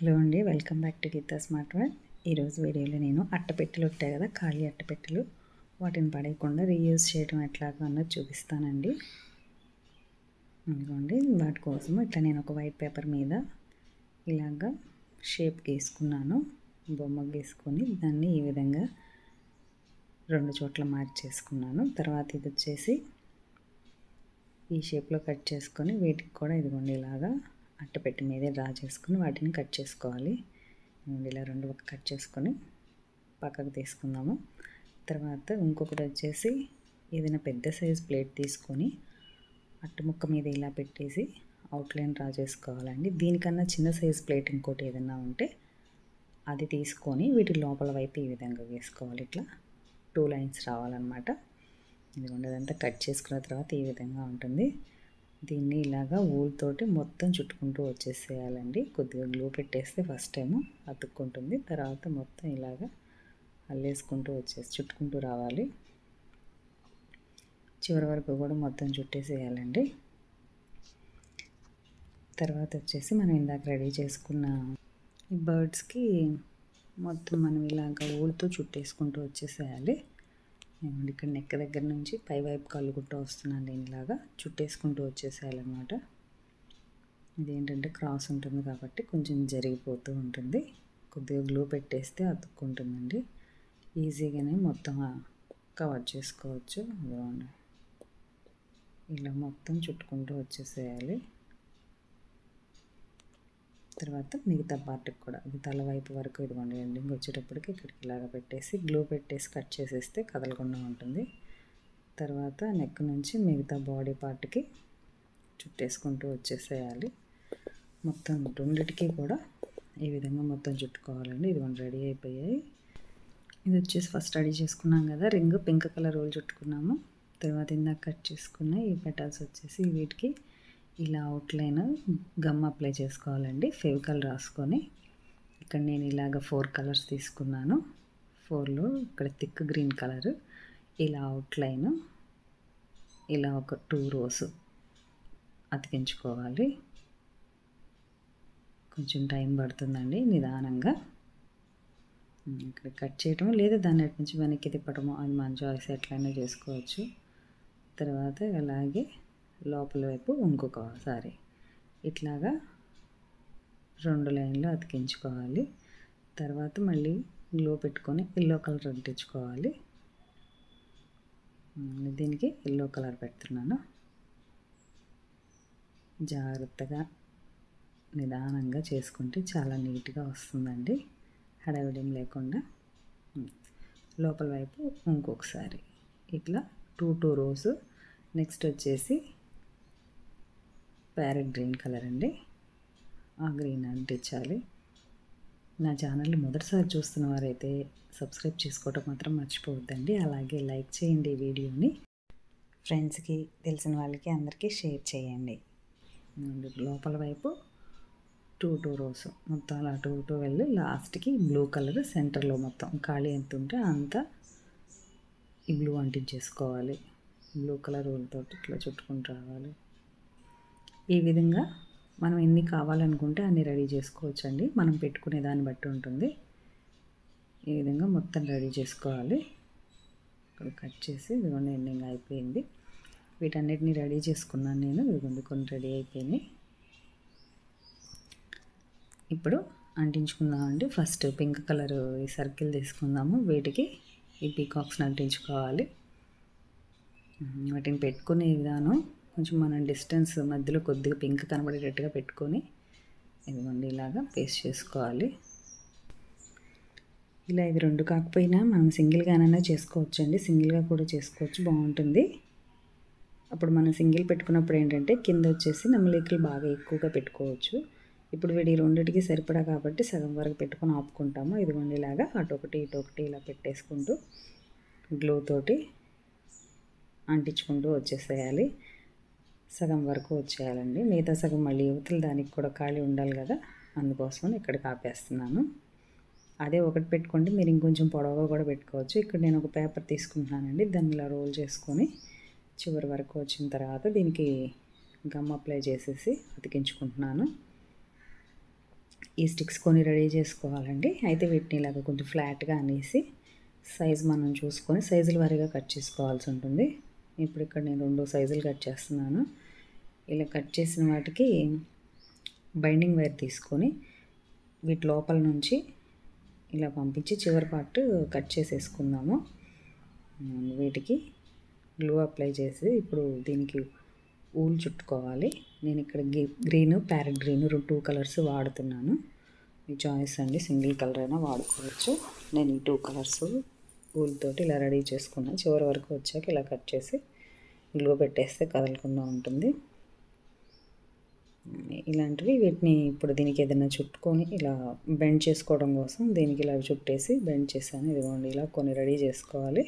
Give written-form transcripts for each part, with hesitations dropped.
Hello అండి, welcome back to Geetha smart world. ఈరోజు వీడియోలో నేను అట్టపెట్టెలు ఉంటాయి కదా, ఖాళీ అట్టపెట్టెలు, వాటిని పడేయకుండా రీయూజ్ చేయడం ఎట్లాగో అన్నది చూపిస్తానండి. ఇదిగోండి, వాటి కోసం ఇట్లా నేను ఒక వైట్ పేపర్ మీద ఇలాగా షేప్ గీసుకున్నాను, బొమ్మ గీసుకొని దాన్ని ఈ విధంగా 2 చోట్ల మార్క్ చేసుకున్నాను. తర్వాత ఇది వచ్చేసి ఈ షేప్లో కట్ చేసుకొని వీటికి కూడా ఇదిగోండి ఇలాగా అట్టపెట్టి మీదే డ్రా చేసుకుని వాటిని కట్ చేసుకోవాలి. ఇలా 2 కట్ చేసుకొని పక్కకు తీసుకుందాము. తర్వాత ఇంకొకటి వచ్చేసి ఏదైనా పెద్ద సైజ్ ప్లేట్ తీసుకొని అట్టు ముక్క మీద ఇలా పెట్టేసి అవుట్లైన్ డ్రా చేసుకోవాలండి. దీనికన్నా చిన్న సైజ్ ప్లేట్ ఇంకోటి ఏదైనా ఉంటే అది తీసుకొని వీటి లోపల వైపు ఈ విధంగా వేసుకోవాలి. ఇట్లా 2 లైన్స్ రావాలన్నమాట. ఇదిగోండి, అదంతా కట్ చేసుకున్న తర్వాత ఈ విధంగా ఉంటుంది. దీన్ని ఇలాగా ఊలుతోటి మొత్తం చుట్టుకుంటూ వచ్చేసేయాలండి. కొద్దిగా గ్లూ పెట్టేస్తే ఫస్ట్ టైము అతుక్కుంటుంది, తర్వాత మొత్తం ఇలాగా అల్లేసుకుంటూ చుట్టుకుంటూ రావాలి. చివరి వరకు కూడా మొత్తం చుట్టేసేయాలండి. తర్వాత వచ్చేసి మనం ఇందాక రెడీ చేసుకున్న ఈ బర్డ్స్కి మొత్తం మనం ఇలాగ ఊలుతో చుట్టేసుకుంటూ వచ్చేసేయాలి. నేను ఇక్కడ నెక్ దగ్గర నుంచి పై వైపు కలుగుతూ వస్తున్నాను. నేను ఇలాగా చుట్టేసుకుంటూ వచ్చేసేయాలన్నమాట. ఇదేంటంటే క్రాస్ ఉంటుంది కాబట్టి కొంచెం జరిగిపోతూ ఉంటుంది. కొద్దిగా గ్లూ పెట్టేస్తే అతుక్కుంటుందండి. ఈజీగానే మొత్తం కవర్ చేసుకోవచ్చు. ఇలా మొత్తం చుట్టుకుంటూ వచ్చేసేయాలి. తర్వాత మిగతా పార్ట్కి కూడా ఇది తల వైపు వరకు ఇదిగోండి ఎండింగ్ వచ్చేటప్పటికి ఇక్కడికి ఇలాగ పెట్టేసి గ్లూ పెట్టేసి కట్ చేసేస్తే కదలకుండా ఉంటుంది. తర్వాత నెక్ నుంచి మిగతా బాడీ పార్ట్కి చుట్టేసుకుంటూ వచ్చేసేయాలి. మొత్తం రెండిటికి కూడా ఈ విధంగా మొత్తం చుట్టుకోవాలండి. ఇదిగోండి రెడీ అయిపోయాయి. ఇది వచ్చేసి ఫస్ట్ రెడీ చేసుకున్నాం కదా, రింగ్ పింక్ కలర్ రోల్ చుట్టుకున్నాము. తర్వాత ఇందాక కట్ చేసుకున్న ఈ పెటల్స్ వచ్చేసి వీటికి ఇలా అవుట్లైన్ గమ్ అప్లై చేసుకోవాలండి. ఫెవికాల్ రాసుకొని ఇక్కడ నేను ఇలాగ 4 కలర్స్ తీసుకున్నాను. 4లో ఇక్కడ థిక్ గ్రీన్ కలర్, ఇలా అవుట్లైన్ ఇలా ఒక 2 రోస్ అతికించుకోవాలి. కొంచెం టైం పడుతుందండి, నిదానంగా. ఇక్కడ కట్ చేయటం లేదా దాన్ని అటు నుంచి వెనక్కి తిప్పటము అది మన చాయిస్, ఎట్లయినా చేసుకోవచ్చు. తర్వాత అలాగే లోపల వైపు ఇంకొకసారి ఇట్లాగా 2 లైన్లు అతికించుకోవాలి. తర్వాత మళ్ళీ గ్లో పెట్టుకొని ఎల్లో కలర్ అంటించుకోవాలి. దీనికి ఎల్లో కలర్ పెడుతున్నాను. జాగ్రత్తగా నిదానంగా చేసుకుంటే చాలా నీట్గా వస్తుందండి, హడావిడి లేకుండా. లోపల వైపు ఇంకొకసారి ఇట్లా 2 రోస్. నెక్స్ట్ వచ్చేసి ప్యారెట్ గ్రీన్ కలర్ అండి, ఆ గ్రీన్ అంటించాలి. నా ఛానల్ని మొదటిసారి చూస్తున్న వారైతే సబ్స్క్రైబ్ చేసుకోవటం మాత్రం మర్చిపోవద్దండి. అలాగే లైక్ చేయండి, వీడియోని ఫ్రెండ్స్కి తెలిసిన వాళ్ళకి అందరికీ షేర్ చేయండి. లోపల వైపు 2 రోస్ మొత్తం అలా 2 వెళ్ళి లాస్ట్కి బ్లూ కలర్ సెంటర్లో మొత్తం ఖాళీ ఎంత ఉంటే అంత ఈ బ్లూ అంటించేసుకోవాలి. బ్లూ కలర్ రోల్తోటి ఇట్లా చుట్టుకుంటూ రావాలి. ఈ విధంగా మనం ఎన్ని కావాలనుకుంటే అన్ని రెడీ చేసుకోవచ్చు అండి, మనం పెట్టుకునే దాన్ని బట్టి ఉంటుంది. ఈ విధంగా మొత్తం రెడీ చేసుకోవాలి. ఇక్కడ కట్ చేసి ఇదిగోండి ఎండింగ్ అయిపోయింది. వీటన్నిటిని రెడీ చేసుకున్నాను నేను. ఇదిగోండి కొన్ని రెడీ అయిపోయినాయి. ఇప్పుడు అంటించుకుందామండి. ఫస్ట్ పింక్ కలర్ ఈ సర్కిల్ తీసుకుందాము. వీటికి ఈ పీకాక్స్ని అంటించుకోవాలి. వాటిని పెట్టుకునే విధానం కొంచెం మనం డిస్టెన్స్ మధ్యలో కొద్దిగా పింక్ కనబడేటట్టుగా పెట్టుకొని ఇదిగోండి ఇలాగా పేస్ట్ చేసుకోవాలి. ఇలా ఇది 2 కాకపోయినా మనం సింగిల్గానైనా చేసుకోవచ్చండి, సింగిల్గా కూడా చేసుకోవచ్చు, బాగుంటుంది. అప్పుడు మనం సింగిల్ పెట్టుకున్నప్పుడు ఏంటంటే కింద వచ్చేసి నమ్మలికలు బాగా ఎక్కువగా పెట్టుకోవచ్చు. ఇప్పుడు వీడి రెండిటికి సరిపడా కాబట్టి సగం వరకు పెట్టుకొని ఆపుకుంటాము. ఇదిగోండి ఇలాగా అటొకటి ఇటొకటి ఇలా పెట్టేసుకుంటూ గ్లూ తోటి అంటించుకుంటూ వచ్చేసేయాలి. సగం వరకు వచ్చేయాలండి. మిగతా సగం మళ్ళీ యువతలు దానికి కూడా ఖాళీ ఉండాలి కదా, అందుకోసం ఇక్కడికి ఆపేస్తున్నాను. అదే ఒకటి పెట్టుకోండి, మీరు ఇంకొంచెం పొడవుగా కూడా పెట్టుకోవచ్చు. ఇక్కడ నేను ఒక పేపర్ తీసుకుంటున్నానండి, దాన్ని ఇలా రోల్ చేసుకొని చివరి వరకు వచ్చిన తర్వాత దీనికి గమ్ అప్లై చేసేసి అతికించుకుంటున్నాను. ఈ స్టిక్స్ కొన్ని రెడీ చేసుకోవాలండి. అయితే వీటిని ఇలాగ కొంచెం ఫ్లాట్గా అనేసి సైజు మనం చూసుకొని సైజుల వారీగా కట్ చేసుకోవాల్సి ఉంటుంది. ఇప్పుడు ఇక్కడ నేను 2 సైజులు కట్ చేస్తున్నాను. ఇలా కట్ చేసిన వాటికి బైండింగ్ వైర్ తీసుకొని వీటి లోపల నుంచి ఇలా పంపించి చివరి పార్ట్ కట్ చేసేసుకుందాము. వీటికి గ్లూ అప్లై చేసి ఇప్పుడు దీనికి ఊలు చుట్టుకోవాలి. నేను ఇక్కడ గ్రీన్, ప్యారెట్ గ్రీన్ 2 కలర్స్ వాడుతున్నాను. మీ చాయిస్ అండి, సింగిల్ కలర్ అయినా వాడుకోవచ్చు. నేను ఈ 2 కలర్స్ ఊలుతోటి ఇలా రెడీ చేసుకున్నాను. చివరి వరకు వచ్చాక ఇలా కట్ చేసి గ్లూ పెట్టేస్తే కదలకుండా ఉంటుంది. ఇలాంటివి వీటిని ఇప్పుడు దీనికి ఏదైనా చుట్టుకొని ఇలా బెండ్ చేసుకోవడం కోసం దీనికి ఇలా చుట్టేసి బెండ్ చేశాను. ఇదిగోండి ఇలా కొన్ని రెడీ చేసుకోవాలి.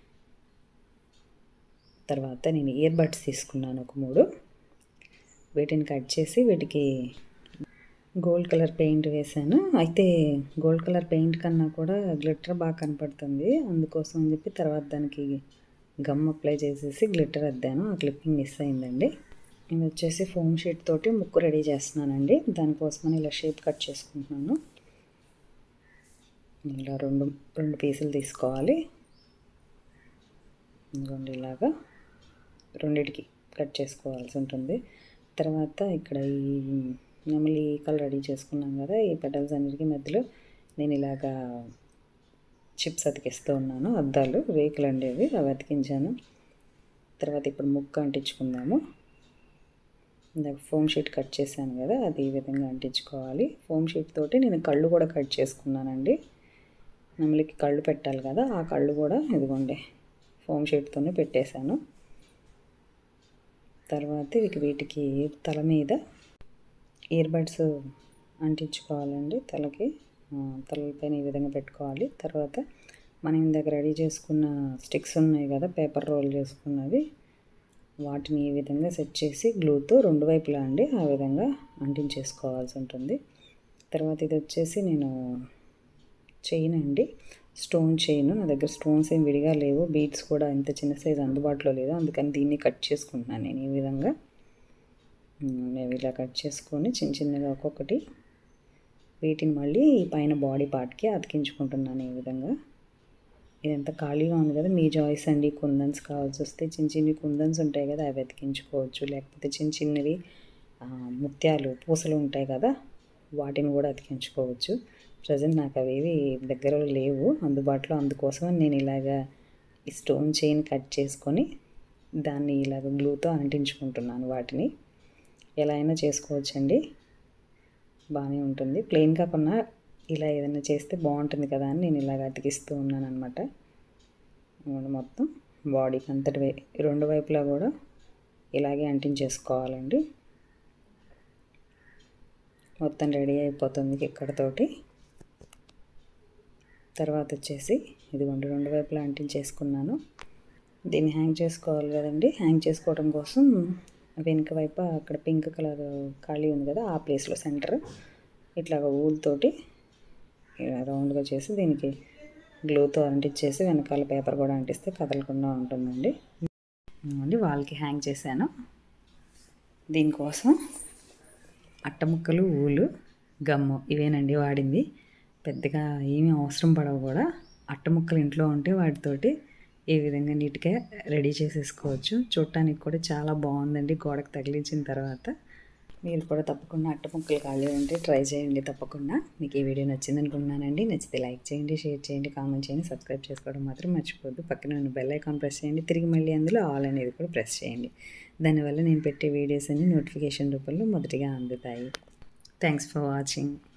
తర్వాత నేను ఇయర్ బడ్స్ తీసుకున్నాను ఒక 3. వీటిని కట్ చేసి వీటికి గోల్డ్ కలర్ పెయింట్ వేసాను. అయితే గోల్డ్ కలర్ పెయింట్ కన్నా కూడా గ్లిట్టర్ బాగా కనపడుతుంది. అందుకోసం అని చెప్పి తర్వాత దానికి గమ్ అప్లై చేసేసి గ్లిట్టర్ అద్దాను. ఆ క్లిప్పింగ్ మిస్ అయిందండి. నేను వచ్చేసి ఫోమ్ షీట్ తోటి ముక్కు రెడీ చేస్తున్నానండి. దానికోసమని ఇలా షేప్ కట్ చేసుకుంటున్నాను. ఇలా రెండు పీసులు తీసుకోవాలి. ఇదిగోండి ఇలాగా రెండిటికి కట్ చేసుకోవాల్సి ఉంటుంది. తర్వాత ఇక్కడ ఈ నెమలి ఈకలు రెడీ చేసుకున్నాం కదా, ఈ పెటల్స్ అన్నిటికీ మధ్యలో నేను ఇలాగా చిప్స్ అతికిస్తూ ఉన్నాను. అద్దాలు రేకులు ఉండేవి, అవి అతికించాను. తర్వాత ఇప్పుడు ముక్కు అంటించుకుందాము. ఇందాక ఫోమ్ షీట్ కట్ చేశాను కదా, అది ఈ విధంగా అంటించుకోవాలి. ఫోమ్ షీట్ తోటి నేను కళ్ళు కూడా కట్ చేసుకున్నానండి. నెమలికి కళ్ళు పెట్టాలి కదా, ఆ కళ్ళు కూడా ఇదిగోండి ఫోమ్ షీట్తోనే పెట్టేశాను. తర్వాత వీటికి తల మీద ఇయర్ బడ్స్ అంటించుకోవాలండి. తలపైన ఈ విధంగా పెట్టుకోవాలి. తర్వాత మనం ఇందాక రెడీ చేసుకున్న స్టిక్స్ ఉన్నాయి కదా, పేపర్ రోల్ చేసుకున్నవి, వాటిని ఈ విధంగా సెట్ చేసి గ్లూతో 2 వైపులా అండి ఆ విధంగా అంటించేసుకోవాల్సి ఉంటుంది. తర్వాత ఇది వచ్చేసి నేను చైన్ అండి, స్టోన్ చైన్. నా దగ్గర స్టోన్స్ ఏం విడిగా లేవు, బీడ్స్ కూడా ఇంత చిన్న సైజు అందుబాటులో లేదు. అందుకని దీన్ని కట్ చేసుకుంటున్నాను నేను ఈ విధంగా. మేము ఇలా కట్ చేసుకొని చిన్న చిన్నగా ఒక్కొక్కటి వీటిని మళ్ళీ పైన బాడీ పార్ట్కి అతికించుకుంటున్నాను ఈ విధంగా. ఇదంతా ఖాళీగా ఉంది కదా, మీ చాయిస్ అండి. కుందన్స్ కావాల్సి వస్తే చిన్న చిన్ని కుందన్స్ ఉంటాయి కదా, అవి అతికించుకోవచ్చు. లేకపోతే చిన్న చిన్నవి ముత్యాలు పూసలు ఉంటాయి కదా, వాటిని కూడా అతికించుకోవచ్చు. ప్రజెంట్ నాకు అవేవి దగ్గర లేవు అందుబాటులో. అందుకోసం నేను ఇలాగా ఈ స్టోన్ చైన్ కట్ చేసుకొని దాన్ని ఇలాగ గ్లూతో అంటించుకుంటున్నాను. వాటిని ఎలా అయినా చేసుకోవచ్చండి, బాగానే ఉంటుంది. ప్లెయిన్ కాకుండా ఇలా ఏదైనా చేస్తే బాగుంటుంది కదా అని నేను ఇలాగ అతికిస్తూ ఉన్నాను అనమాట. మొత్తం బాడీకి అంతటి 2 వైపులా కూడా ఇలాగే అంటించేసుకోవాలండి. మొత్తం రెడీ అయిపోతుంది ఇక్కడతోటి. తర్వాత వచ్చేసి ఇదిగోండి 2 వైపులా అంటించేసుకున్నాను. దీన్ని హ్యాంగ్ చేసుకోవాలి కదండి. హ్యాంగ్ చేసుకోవడం కోసం వెనుక వైపు అక్కడ పింక్ కలర్ ఖాళీ ఉంది కదా, ఆ ప్లేస్లో సెంటర్ ఇట్లాగ ఊలుతోటి ఇలా రౌండ్గా చేసి దీనికి గ్లూతో అంటించేసి వెనకాల పేపర్ కూడా అంటిస్తే కదలకుండా ఉంటుందండి. వాల్కి హ్యాంగ్ చేశాను. దీనికోసం అట్టముక్కలు, ఊలు, గమ్ము ఇవేనండి వాడింది. పెద్దగా ఏమీ అవసరం పడవు కూడా. అట్టముక్కలు ఇంట్లో ఉంటే వాటితోటి ఈ విధంగా నీట్గా రెడీ చేసేసుకోవచ్చు. చూడటానికి కూడా చాలా బాగుందండి గోడకు తగిలించిన తర్వాత. మీరు కూడా తప్పకుండా అట్టముక్కలు ఖాళీ ఉంటే ట్రై చేయండి తప్పకుండా. మీకు ఈ వీడియో నచ్చింది అనుకుంటున్నానండి. నచ్చితే లైక్ చేయండి, షేర్ చేయండి, కామెంట్ చేయండి, సబ్స్క్రైబ్ చేసుకోవడం మాత్రం మర్చిపోద్దు. పక్కన ఉన్న బెల్ ఐకాన్ ప్రెస్ చేయండి. తిరిగి మళ్ళీ అందులో ఆల్ అనేది కూడా ప్రెస్ చేయండి. దానివల్ల నేను పెట్టే వీడియోస్ అన్ని నోటిఫికేషన్ రూపంలో మొదటిగా అందుతాయి. Thanks for watching.